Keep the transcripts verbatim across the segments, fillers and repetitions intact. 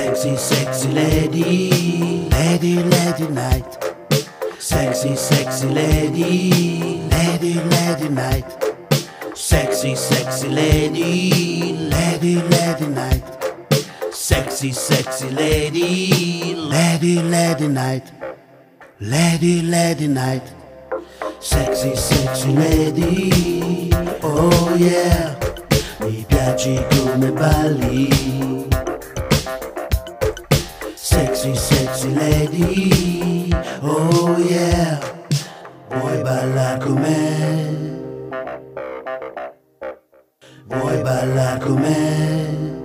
Sexy, sexy lady, lady, lady night. Sexy, sexy lady, lady, lady night. Sexy, sexy lady, lady, lady night. Sexy, sexy lady, lady, lady night. Lady, lady night. Sexy, sexy lady, oh yeah. Mi piaci come balli. Sexy, sexy lady, oh yeah. Vuoi ballar con me? Vuoi ballar con me?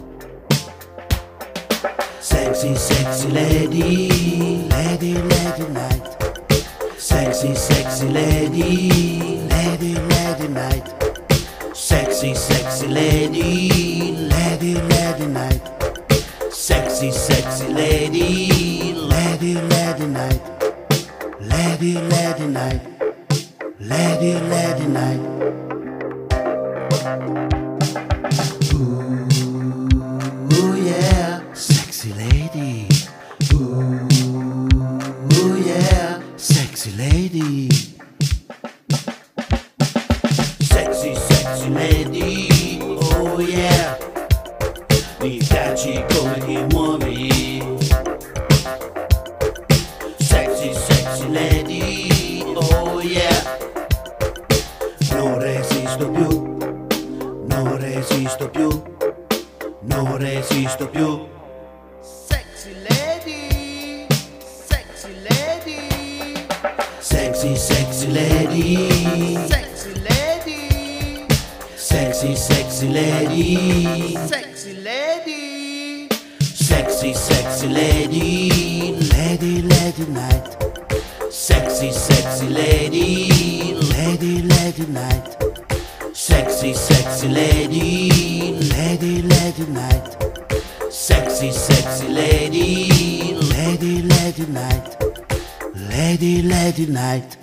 Sexy, sexy lady, lady, lady night. Sexy, sexy lady, lady, lady night. Sexy, sexy lady, lady, lady night. Sexy, sexy lady, lady, lady night. Lady, lady night. Lady, lady night. Ooh, yeah, sexy lady. Ooh, yeah, sexy lady. Sexy, sexy lady, oh yeah. Mi piaci come ti muovi. Sexy, sexy lady, oh yeah. Non resisto più, non resisto più, non resisto più. Sexy lady, sexy lady, Sexy, sexy lady, sexy lady, sexy, sexy lady, sexy lady, sexy, sexy lady, lady, lady night. Sexy, sexy lady, lady, lady night. Sexy, sexy lady, lady, lady night. Sexy, sexy lady, lady, lady night. Lady, lady night.